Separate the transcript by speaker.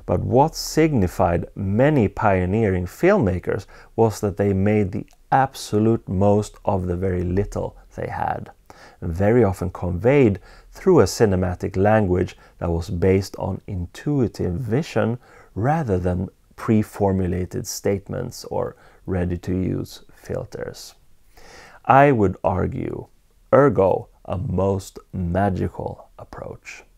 Speaker 1: But what signified many pioneering filmmakers was that they made the absolute most of the very little they had, and very often conveyed through a cinematic language that was based on intuitive vision rather than pre-formulated statements or ready-to-use filters. I would argue, ergo, a most magical approach.